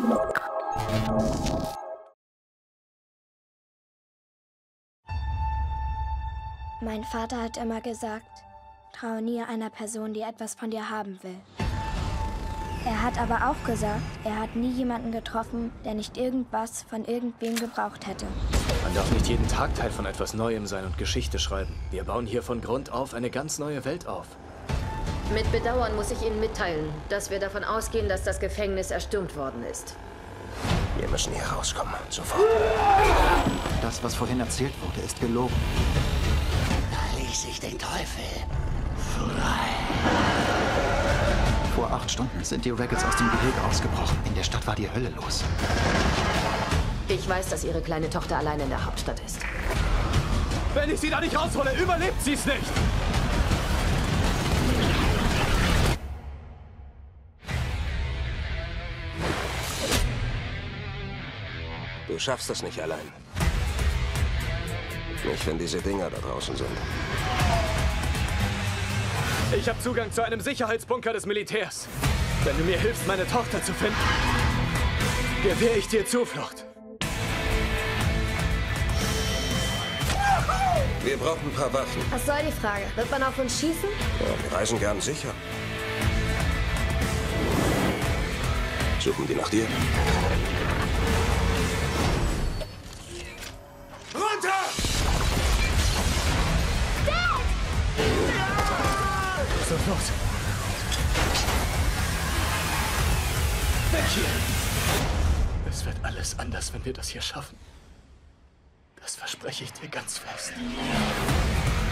Mein Vater hat immer gesagt, traue nie einer Person, die etwas von dir haben will. Er hat aber auch gesagt, er hat nie jemanden getroffen, der nicht irgendwas von irgendwem gebraucht hätte. Man darf nicht jeden Tag Teil von etwas Neuem sein und Geschichte schreiben. Wir bauen hier von Grund auf eine ganz neue Welt auf. Mit Bedauern muss ich Ihnen mitteilen, dass wir davon ausgehen, dass das Gefängnis erstürmt worden ist. Wir müssen hier rauskommen. Sofort. Das, was vorhin erzählt wurde, ist gelogen. Da ließ ich den Teufel frei. Vor 8 Stunden sind die Rackets aus dem Gehege ausgebrochen. In der Stadt war die Hölle los. Ich weiß, dass Ihre kleine Tochter allein in der Hauptstadt ist. Wenn ich sie da nicht raushole, überlebt sie es nicht! Du schaffst das nicht allein. Nicht, wenn diese Dinger da draußen sind. Ich habe Zugang zu einem Sicherheitsbunker des Militärs. Wenn du mir hilfst, meine Tochter zu finden, gewähre ich dir Zuflucht. Wir brauchen ein paar Waffen. Was soll die Frage? Wird man auf uns schießen? Ja, wir reisen gern sicher. Suchen die nach dir? Runter! Was ist los? Weg hier! Es wird alles anders, wenn wir das hier schaffen. Das verspreche ich dir ganz fest.